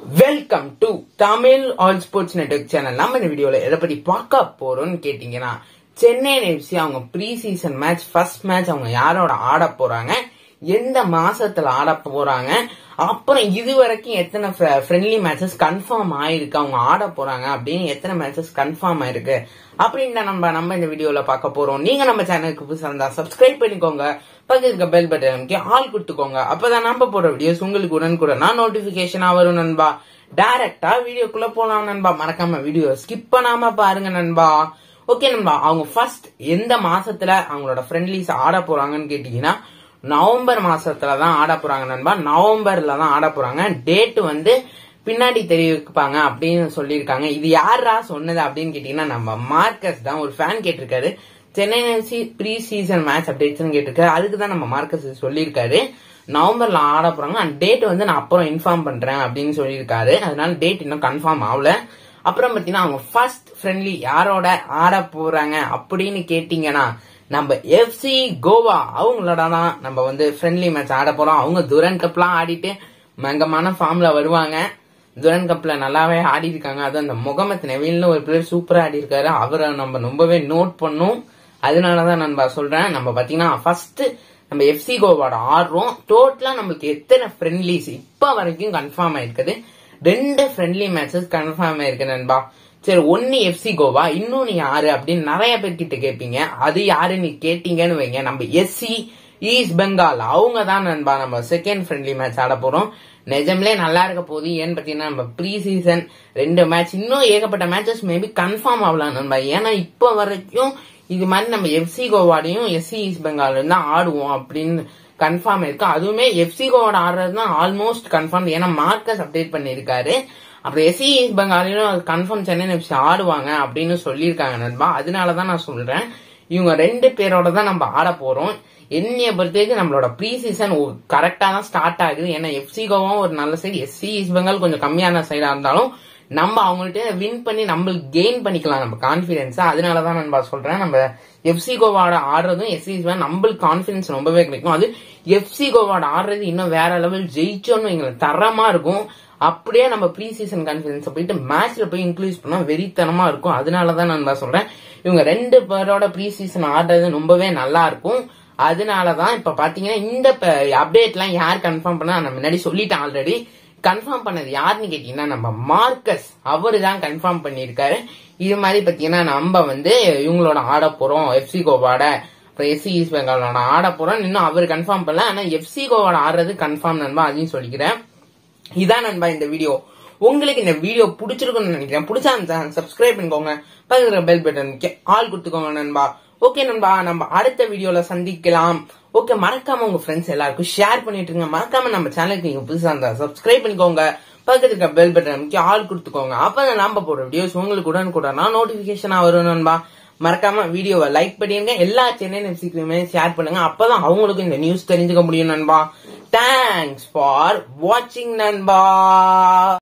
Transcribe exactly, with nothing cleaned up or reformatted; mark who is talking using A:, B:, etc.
A: Welcome to Tamil all sports network channel. நம்ம இந்த வீடியோல எதை பத்தி பார்க்க போறோம்னு கேட்டீங்கன்னா, சென்னையின் எஃப்சி அவங்க pre season match first match அவங்க யாரோட ஆட போறாங்க, எந்த மாசத்துல ஆட போறாங்க, அப்புறம் இது வரைக்கும் எத்தனை ஃப்ரெண்ட்லி மேட்சஸ் கன்ஃபார்ம் ஆயிருக்கு, அவங்க ஆட போறாங்க அப்படின்னு எத்தனை மேட்சஸ் கன்ஃபார்ம் ஆயிருக்கு அப்படின்னு நம்ம நம்ம இந்த வீடியோல பார்க்க போறோம். நீங்க நம்ம சேனலுக்கு புதுசா இருந்தா சப்ஸ்கிரைப் பண்ணிக்கோங்க, பக்கத்துல இருக்க பெல் பட்டன் ஆல் கொடுத்துக்கோங்க. அப்பதான் நம்ம போற வீடியோஸ் உங்களுக்கு உடனுக்குடனா நோட்டிபிகேஷனா வரும் நண்பா. டைரக்டா வீடியோக்குள்ள போலாம் நண்பா. மறக்காம வீடியோ ஸ்கிப் பண்ணாம பாருங்க நண்பா. ஓகே நண்பா, அவங்க ஃபர்ஸ்ட் எந்த மாசத்துல அவங்களோட ஃப்ரெண்ட்லிஸ் ஆட போறாங்கன்னு கேட்டீங்கன்னா, நவம்பர் மாசத்துல தான் ஆட போறாங்க நண்பா. நவம்பர்ல தான் ஆட போறாங்க. டேட் வந்து பின்னாடி தெரிவிப்பாங்க அப்படின்னு சொல்லியிருக்காங்க. இது யாரா சொன்னது அப்படின்னு கேட்டீங்கன்னா, நம்ம மார்க்கஸ் தான். ஒரு ஃபேன் கேட்டிருக்காரு, Chennai FC pre season match updates கேட்டிருக்காரு. அதுக்குதான் நம்ம மார்க்கஸ் சொல்லியிருக்காரு நவம்பர்ல ஆட போறாங்க. அந்த டேட் வந்து நான் அப்புறம் இன்ஃபார்ம் பண்றேன் அப்படின்னு சொல்லியிருக்காரு. அதனால டேட் இன்னும் கன்ஃபார்ம் ஆகல. அப்புறம் பாத்தீங்கன்னா, அவங்க ஃபர்ஸ்ட் ஃப்ரெண்ட்லி யாரோட ஆட போறாங்க அப்படின்னு கேட்டீங்கன்னா, நம்ம எஃப்சி கோவா அவங்களோட தான் நம்ம வந்து ஃப்ரெண்ட்லி மேட்ச் ஆட போறோம். அவங்க துரன் கப்லாம் ஆடிட்டு மங்கமான ஃபார்ம்ல வருவாங்க. துரன் கப்ல நல்லாவே ஆடி இருக்காங்க. அது அந்த முகமது நவீன்ல ஒரு பிளேயர் சூப்பரா ஆடி இருக்காரு. அவரை நம்ம ரொம்பவே நோட் பண்ணோம். அதனாலதான் நான் சொல்றேன். நம்ம பாத்தீங்கன்னா ஃபர்ஸ்ட் நம்ம எஃப்சி கோவாட ஆடுறோம். டோட்டலா நம்மளுக்கு எத்தனை ஃப்ரெண்ட்லிஸ் இப்ப வரைக்கும் கன்ஃபார்ம் ஆயிருக்குது, ரெண்டு ஃப்ரெண்ட்லி மேட்சஸ் கன்ஃபார்ம் ஆயிருக்கு நண்பா. சரி, ஒன்னு எஃப்சி கோவா, இன்னொன்னு யாரு அப்படின்னு நிறைய பேர் கிட்ட கேட்பீங்க. அது யாரு நீ கேட்டீங்கன்னு வைங்க, நம்ம எஸ்சி ஈஸ்ட் பெங்கால் அவங்க தான் நண்பா நம்ம செகண்ட் ஃப்ரெண்ட்லி மேட்ச் ஆட போறோம். நிஜம்லே நல்லா இருக்க போகுது. ஏன்னு பாத்தீங்கன்னா, நம்ம ப்ரீ சீசன் ரெண்டு மேட்ச் இன்னும் ஏகப்பட்ட மேட்சஸ் மேபி கன்ஃபார்ம் ஆகலாம் நண்பா. ஏன்னா இப்ப வரைக்கும் இது மாதிரி நம்ம எஃப்சி கோவாடையும் எஸ்சி ஈஸ்ட் பெங்கால் தான் ஆடுவோம் அப்படின்னு கன்ஃபார்ம் இருக்கு. அதுவுமே எஃப்சி கோவாட ஆடுறது தான் ஆல்மோஸ்ட் கன்ஃபார்ம். ஏன்னா மார்க்கஸ் அப்டேட் பண்ணிருக்காரு. அப்புறம் எஸ்சி ஈஸ்ட் பெங்காலையும் கன்ஃபார்ம் சென்னை எஃப்சி ஆடுவாங்க அப்படின்னு சொல்லியிருக்காங்க நண்பா. அதனாலதான் நான் சொல்றேன், இவங்க ரெண்டு பேரோட தான் நம்ம ஆட போறோம். என்னைய பொறுத்தவரைக்கும் நம்மளோட ப்ரீ சீசன் கரெக்டா தான் ஸ்டார்ட் ஆகுது. ஏன்னா எஃப்சி கோவாவும் ஒரு நல்ல சைடு, எஸ்சி ஈஸ்ட் பெங்கால் கொஞ்சம் கம்மியான சைடா இருந்தாலும் நம்ம அவங்கள்ட்ட வின் பண்ணி நம்மளுக்கு கெயின் பண்ணிக்கலாம் நம்ம கான்பிடன்ஸா. அதனாலதான் நண்பா சொல்றேன், நம்ம எஃப்சி கோவாட ஆடுறதும் எஸ்சி ஈஸ்ட் பெங்கால் நம்மளுக்கு கான்பிடன்ஸ் ரொம்பவே கிடைக்கும். அது எஃப்சி கோவாட ஆடுறது இன்னும் வேற லெவல் ஜெயிச்சோன்னு எங்களுக்கு தரமா இருக்கும். அப்படியே நம்ம ப்ரீ சீசன் கான்பிடன்ஸ் போயிட்டு மேட்ச்ல போய் இன்க்ளூஸ் பண்ணா வெறித்தனமா இருக்கும். அதனாலதான் நான் சொல்றேன், இவங்க ரெண்டு பேரோட ப்ரீ சீசன் ஆடுறது ரொம்பவே நல்லா இருக்கும். அதனாலதான் இப்ப பாத்தீங்கன்னா, இந்த அப்டேட் எல்லாம் யார் கன்ஃபார்ம் பண்ணா நான் முன்னாடி சொல்லிட்டேன் ஆல்ரெடி. கன்ஃபார்ம் பண்ணது யாருன்னு கேட்டீங்கன்னா, நம்ம மார்க்கஸ் அவரு தான் கன்ஃபார்ம் பண்ணிருக்காரு. இது மாதிரி பாத்தீங்கன்னா, நம்ம வந்து இவங்களோட ஆட போறோம் எஃப்சி கோவாட, எஸ்சி ஈஸ்ட் பெங்காலோட ஆட போறோம். இன்னும் அவரு கன்ஃபார்ம் பண்ணல. ஆனா எஃப்சி கோவாட ஆடுறது கன்ஃபார்ம் நண்பா, அதையும் சொல்லிக்கிறேன். இதான் நண்பா இந்த வீடியோ. உங்களுக்கு இந்த வீடியோ பிடிச்சிருக்குன்னு நினைக்கிறேன். பிடிச்சா சப்ஸ்கிரைப் பண்ணிக்கோங்க, பக்கத்துல பெல் பட்டன் ஆல் கொடுத்துக்கோங்க நண்பா. ஓகே நண்பா, நம்ம அடுத்த வீடியோல சந்திக்கலாம். ஓகே, மறக்காம உங்க ஃப்ரெண்ட்ஸ் எல்லாருக்கும் ஷேர் பண்ணிட்டு இருங்க. மறக்காம நம்ம சேனலுக்கு நீங்க புதுசா இருந்தா சப்ஸ்கிரைப் பண்ணிக்கோங்க, பக்கத்துல இருக்க பெல் பட்டன் ஆல் கொடுத்துக்கோங்க. அப்பதான் நம்ம போற வீடியோஸ் உங்களுக்கு உடனுக்குடனா நோட்டிபிகேஷனா வரும் நண்பா. மறக்காம வீடியோவை லைக் பண்ணிருங்க, எல்லா சென்னை எஃப்சிக்குமே ஷேர் பண்ணுங்க. அப்பதான் அவங்களுக்கும் இந்த நியூஸ் தெரிஞ்சுக்க முடியும் நண்பா. தேங்க்ஸ் ஃபார் வாட்சிங் நண்பா.